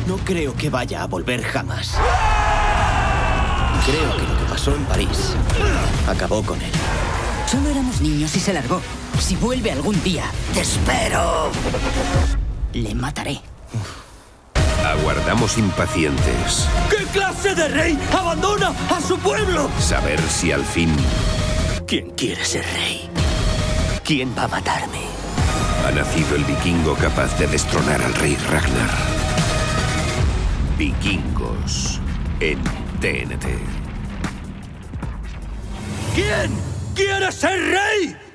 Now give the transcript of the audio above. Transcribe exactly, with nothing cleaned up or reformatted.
No creo que vaya a volver jamás. Creo que lo que pasó en París acabó con él. Solo éramos niños y se largó. Si vuelve algún día, te espero. Le mataré. Aguardamos impacientes. ¿Qué clase de rey abandona a su pueblo? Saber si al fin ¿Quién quiere ser rey? ¿Quién va a matarme? ha nacido el vikingo capaz de destronar al rey Ragnar. Vikingos en T N T. ¿Quién quiere ser rey?